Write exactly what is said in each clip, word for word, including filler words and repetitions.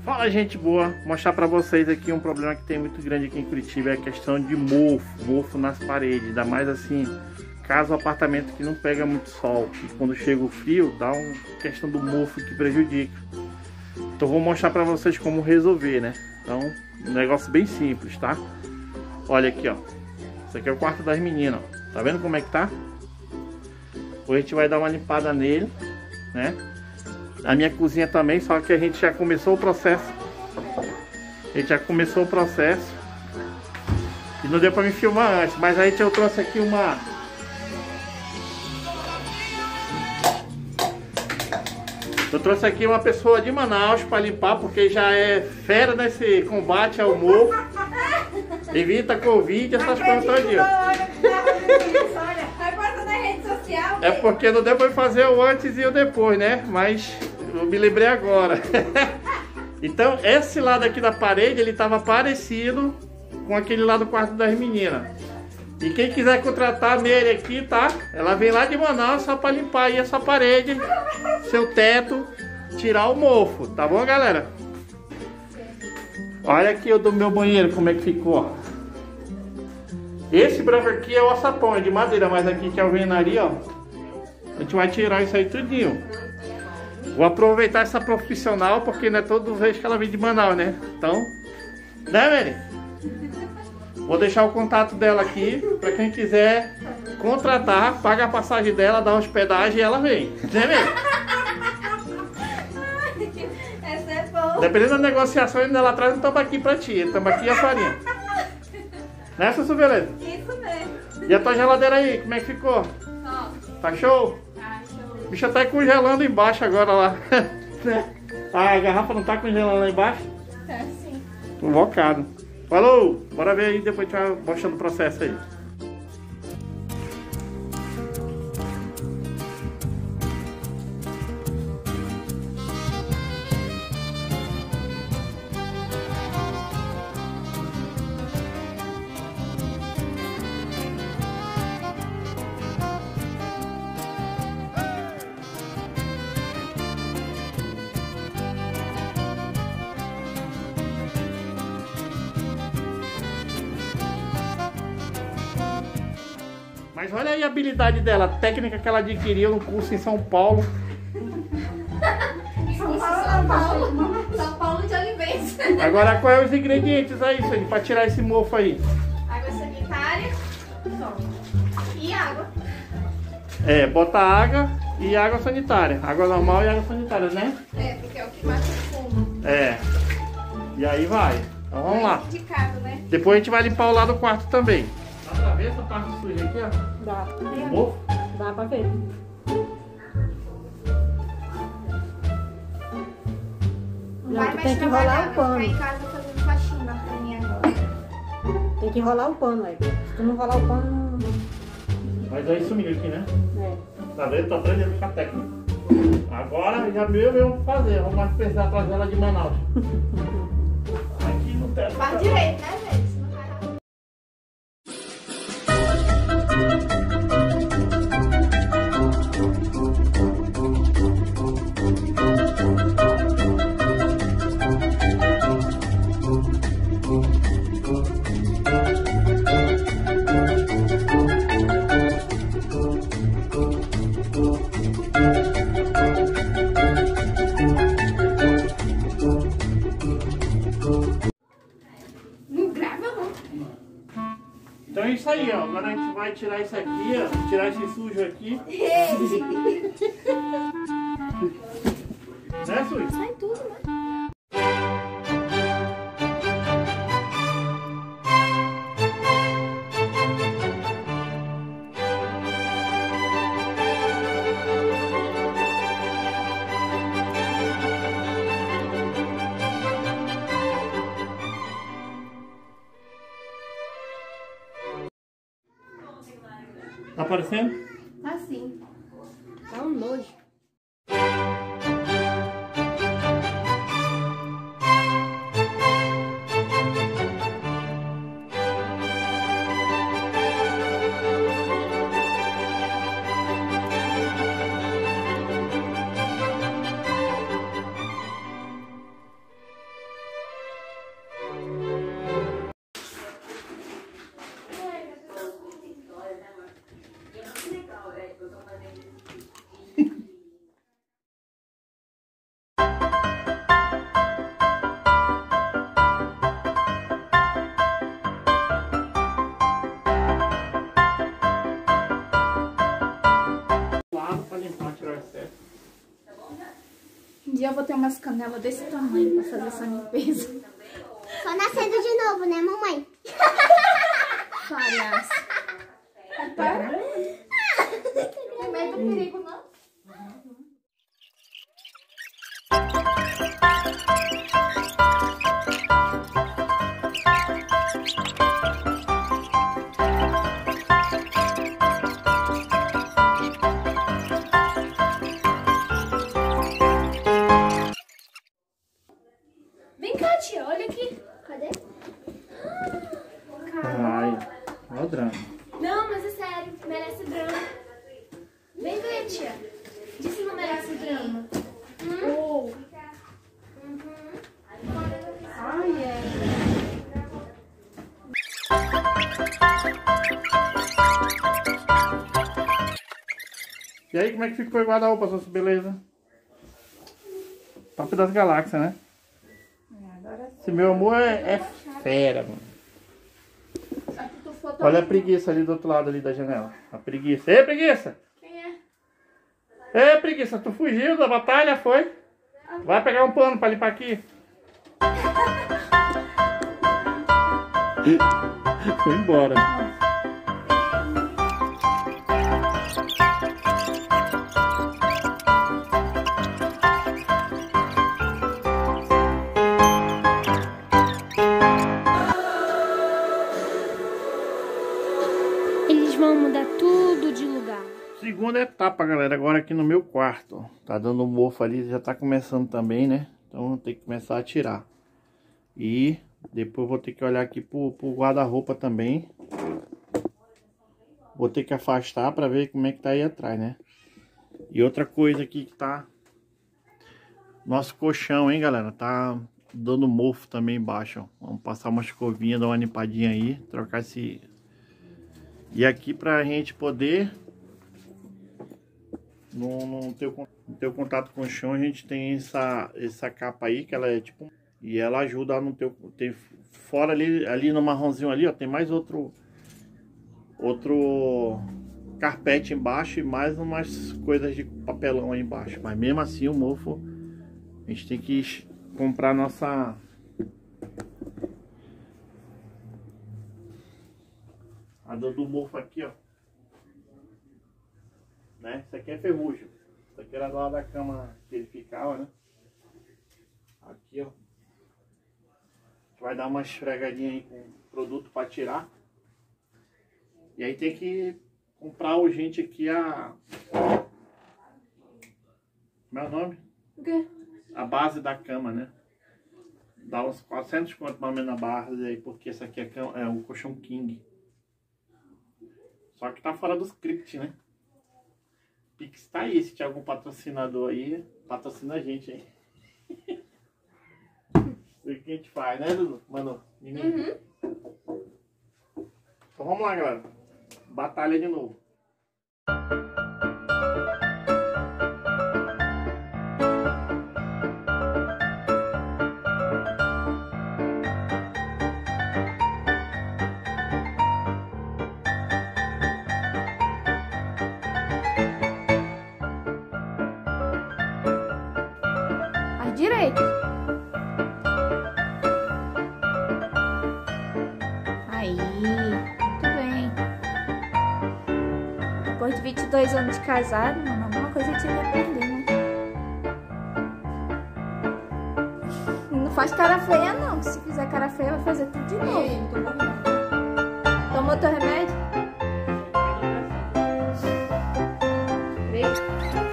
Fala, gente boa, vou mostrar pra vocês aqui um problema que tem muito grande aqui em Curitiba, é a questão de mofo, mofo nas paredes, ainda mais assim, caso o apartamento que não pega muito sol, e quando chega o frio, dá uma questão do mofo que prejudica. Então vou mostrar pra vocês como resolver, né? Então, um negócio bem simples, tá? Olha aqui, ó, esse aqui é o quarto das meninas, ó. Tá vendo como é que tá? Hoje a gente vai dar uma limpada nele, né? A minha cozinha também, só que a gente já começou o processo. A gente já começou o processo. E não deu pra me filmar antes, mas aí eu trouxe aqui uma... Eu trouxe aqui uma pessoa de Manaus para limpar, porque já é fera nesse combate ao mofo. Evita Covid, essas coisas todinhas. É porque não deu pra fazer o antes e o depois, né? Mas eu me lembrei agora. Então, esse lado aqui da parede, ele tava parecido com aquele lá do quarto das meninas. E quem quiser contratar nele aqui, tá? Ela vem lá de Manaus só pra limpar aí essa parede, seu teto, tirar o mofo, tá bom, galera? Olha aqui o do meu banheiro, como é que ficou, ó. Esse branco aqui é o alçapão, é de madeira, mas aqui que é a alvenaria, ó. A gente vai tirar isso aí tudinho. Vou aproveitar essa profissional, porque não é toda vez que ela vem de Manaus, né? Então, né, Mary? Vou deixar o contato dela aqui, pra quem quiser contratar, paga a passagem dela, dá hospedagem e ela vem. Né, Mary? Essa é bom. Dependendo da negociação, ainda ela traz um tambaqui pra ti. Tambaqui e a farinha. Né, Sussu, beleza? Isso mesmo. E a tua geladeira aí, como é que ficou? Ó. Tá show? Tá show. O bicho tá congelando embaixo agora lá. A garrafa não tá congelando lá embaixo? Tá sim. Invocado. Falou! Bora ver aí, depois a gente vai mostrando o processo aí. Mas olha aí a habilidade dela, a técnica que ela adquiriu no curso em São Paulo. São Paulo, São Paulo de Oliveira. Agora, quais são os ingredientes aí, Sueli, pra tirar esse mofo aí? Água sanitária e água. É, bota água e água sanitária. Água normal e água sanitária, né? É, porque é o que mata o fumo. É. E aí vai. Então vamos lá. Indicado, né? Depois a gente vai limpar o lado do quarto também. Dá pra ver essa parte suja aqui, ó? Dá. Mofo? Dá pra ver. Não, Não, vai tu mais tem que trabalhar, enrolar o vai pano. ficar em casa fazendo faxina pra mim agora. Tem que enrolar o pano aí. Se tu não enrolar o pano, Mas aí sumiu aqui, né? não... É. Tá vendo? Tô aprendendo com a técnica. Agora já viu mesmo fazer. Vamos mais precisar trazer ela de Manaus. Aqui no teto. Faz direito, né, gente? Senão vai dar. Não grava, não. Então é isso aí, ó. Agora a gente vai tirar isso aqui, ó. Tirar esse sujo aqui. Né, Sujo? Sai tudo, né? Tá aparecendo? Tá sim. Tá um nojo. vou ter umas canelas desse tamanho pra fazer essa limpeza. Só nascendo de novo, né, mamãe? Palhaço. Tem medo do perigo, não? Vem cá, tia, olha aqui. Cadê? Ai, olha o drama. Não, mas é sério, merece drama. Vem ver, tia. Diz se não merece drama. Hum? Oh. Uhum. Ai, é. E aí, como é que ficou o guarda-roupa, sua beleza? Top das galáxias, né? Agora Esse meu amor é, é fera, mano. Olha a preguiça ali do outro lado ali da janela. A preguiça. Ei, preguiça! Quem é? Ei, preguiça, tu fugiu da batalha, foi? Vai pegar um pano pra limpar aqui. Foi embora. Eles vão mudar tudo de lugar. Segunda etapa, galera, agora aqui no meu quarto. Tá dando um mofo ali, já tá começando também, né? Então vou ter que começar a tirar. E depois vou ter que olhar aqui pro, pro guarda-roupa também. Vou ter que afastar pra ver como é que tá aí atrás, né? E outra coisa aqui que tá... Nosso colchão, hein, galera? Tá dando mofo também embaixo, ó. Vamos passar uma escovinha, dar uma limpadinha aí. Trocar esse... E aqui pra gente poder... Não, não, ter, não ter contato com o chão, a gente tem essa, essa capa aí, que ela é tipo... E ela ajuda a não ter... ter fora ali, ali no marronzinho ali, ó, tem mais outro... Outro carpete embaixo e mais umas coisas de papelão aí embaixo. Mas mesmo assim o mofo, a gente tem que comprar nossa... A do, do mofo aqui, ó. Né? Isso aqui é ferrugem. Isso aqui era do lado da cama que ele ficava, né? Aqui, ó. A gente vai dar uma esfregadinha aí com produto para tirar. E aí tem que comprar urgente aqui a... Como é o nome? O quê? A base da cama, né? Dá uns quatrocentos conto mais ou menos na base aí, porque essa aqui é, cama, é o colchão king. Só que tá fora do script, né? Pix tá aí, se tiver algum patrocinador aí, patrocina a gente aí. O que a gente faz, né, Dudu? Mano, menino. Uhum. Então vamos lá, galera. Batalha de novo. À direita. Aí, muito bem. Depois de vinte e dois anos de casado, mano, alguma coisa tinha que aprender, né? Não faz cara feia, não. Se fizer cara feia, vai fazer tudo de novo. Ei, não tô morrendo. Tomou teu remédio? Três.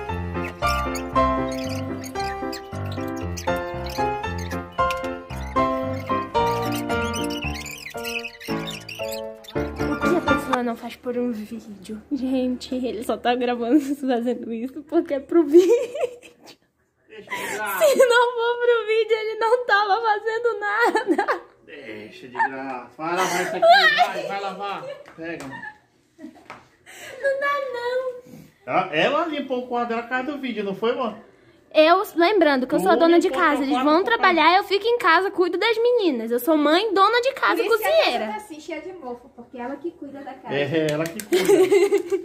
O que a pessoa não faz por um vídeo? Gente, ele só tá gravando fazendo isso porque é pro vídeo. Deixa de graça. Se não for pro vídeo, ele não tava fazendo nada. Deixa de graça. Vai lavar isso aqui, vai, vai lavar. Pega, mano. Não dá, não. Ela, ela limpou o quarto dela por causa do vídeo, não foi, mano? Eu, lembrando que eu sou a dona de Tudo casa, eles vão trabalhar, eu fico em casa, cuido das meninas. Eu sou mãe, dona de casa, Por isso que a cozinheira. casa tá assim, cheia de mofo, porque ela que cuida da casa. É, ela que cuida.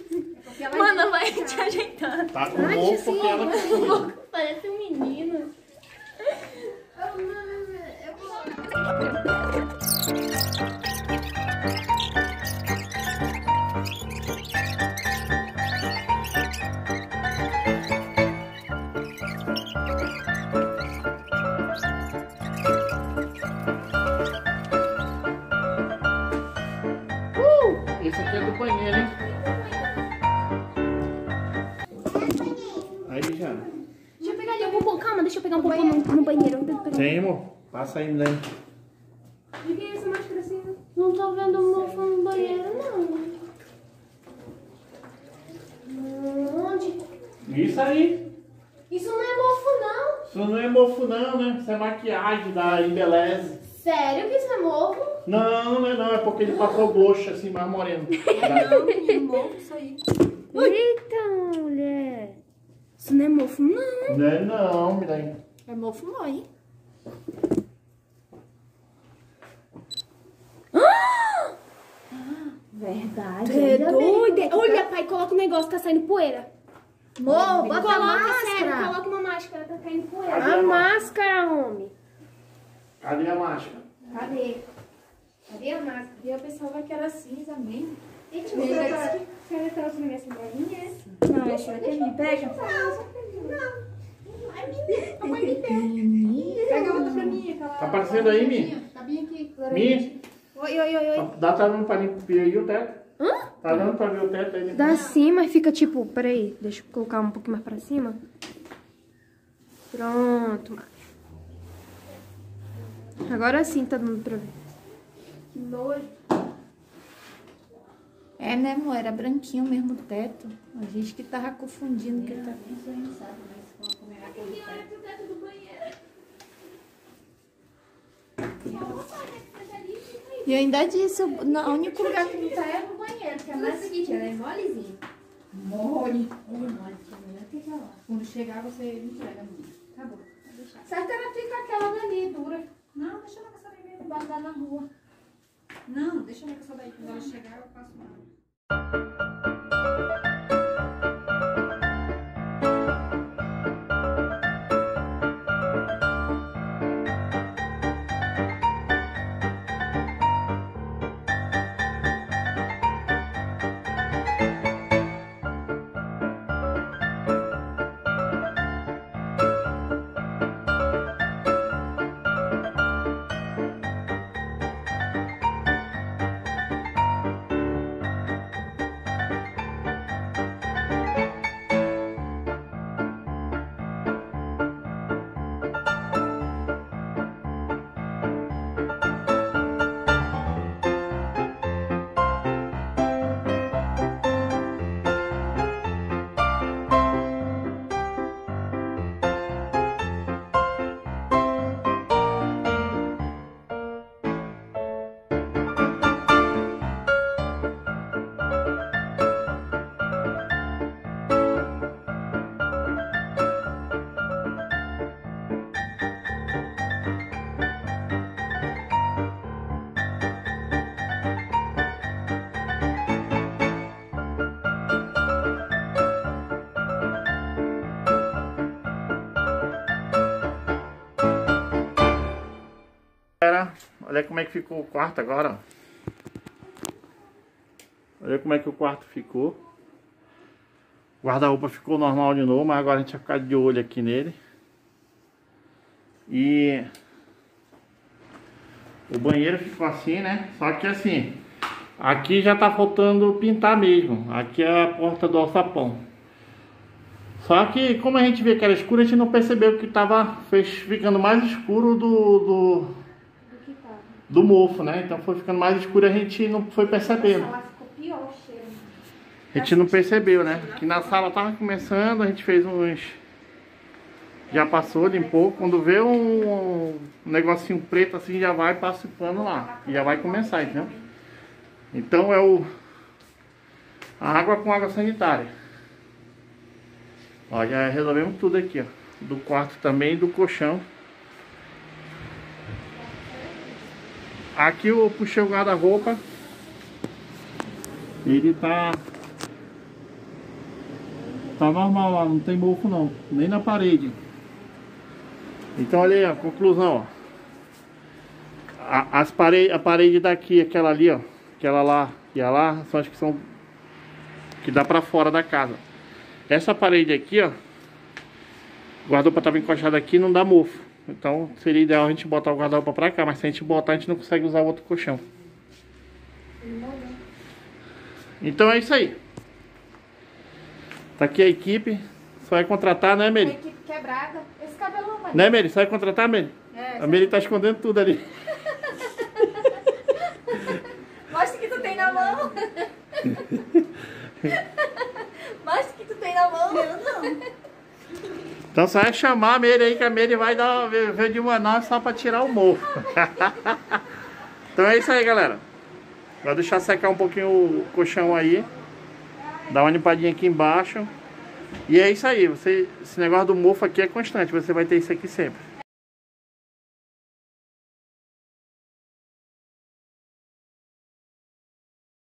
Porque ela Mano, vai te ajeitando. Tá com mofo porque ela que cuida. Parece um menino. Esse aqui é do banheiro, hein? Aí, Jana. Deixa eu pegar ali o popô. Calma, deixa eu pegar um popô no, no banheiro. Tem, amor. Passa aí, Milene. O que é essa máscara assim? Não tô vendo mofo no banheiro, não. Onde? Isso aí. Isso não é mofo, não. Isso não é mofo, não, né? Isso é maquiagem da Embeleze. Sério que isso é mofo? Não, não é não. É porque ele passou gloxa assim, mais moreno. Não, menino, mofo isso aí. Eita, mulher. Isso não é mofo, não. Não é não, Milene. É mofo não, hein? Verdade. É ainda bem. doida. Olha, pai, coloca o negócio, tá saindo poeira. Amor, bota a Coloca, sério, máscara. coloca uma máscara, tá caindo poeira. Cadê A a máscara, homem. Cadê a máscara? Cadê? Cadê a máscara? E a pessoa vai querer cinza mesmo. Gente, Ele você disse tá... Você trouxe na minha sandalinha? Não, essa aqui é minha. Pega. Pega outra pra mim. Aquela... Tá aparecendo aí, Mi? Tá bem aqui. Mi? Oi, oi, oi, oi. Dá tá dando pra ver aí o teto? Hã? Tá dando pra ver o teto aí? Dá sim, mas fica tipo... Peraí, deixa eu colocar um pouquinho mais pra cima. Pronto, macho. Agora sim tá dando pra ver. Que nojo. É, né, amor? Era branquinho mesmo o teto. A gente que tava confundindo que tá... E eu ainda disse, o no- o único lugar que não tá é no banheiro, que é mais seguinte, ela é molezinha. Mole. Mole, fica lá. Quando chegar, você me entrega a minha. Tá bom, pode deixar. Certo, ela fica aquela dali, dura. Não, deixa ela com essa daí mesmo, guardar na rua. Não, deixa ela com essa daí, quando ela chegar, eu passo uma. Olha como é que ficou o quarto agora. Olha como é que o quarto ficou. O guarda-roupa ficou normal de novo, mas agora a gente vai ficar de olho aqui nele. E o banheiro ficou assim, né? Só que assim, aqui já tá faltando pintar mesmo. Aqui é a porta do alçapão. Só que como a gente vê que era escuro, a gente não percebeu que tava ficando mais escuro do... do do mofo, né? Então foi ficando mais escuro e a gente não foi percebendo. Ela ficou pior o cheiro. A gente não percebeu, né? Aqui na sala tava começando, a gente fez uns... Já passou, limpou. Quando vê um, um negocinho preto assim, já vai passa o pano lá. E já vai começar, entendeu? Então é o... a água com água sanitária. Ó, já resolvemos tudo aqui, ó. Do quarto também e do colchão. Aqui eu puxei o guarda-roupa. Ele tá... Tá normal lá, não tem mofo não. Nem na parede. Então olha aí, ó, conclusão, ó. A, as parede, a parede daqui, aquela ali, ó, aquela lá e a lá, são as que são que dá pra fora da casa. Essa parede aqui, ó, o guarda-roupa tava encostado aqui, não dá mofo. Então seria ideal a gente botar o guarda-roupa pra cá, mas se a gente botar a gente não consegue usar o outro colchão. Então é isso aí. Tá aqui a equipe. Só vai contratar, né, Mary? A equipe quebrada. Esse cabelão, mano. Né, Mary? Só vai contratar, Mary? É, a Mary tá escondendo tudo ali. Mostra o que tu tem na mão. Mostra o que tu tem na mão. Eu não. Então só é chamar a Mary aí, que a Mary vai dar ver de Manaus só pra tirar o mofo. Então é isso aí, galera. Vai deixar secar um pouquinho o colchão aí. Dá uma limpadinha aqui embaixo. E é isso aí. Você, esse negócio do mofo aqui é constante. Você vai ter isso aqui sempre.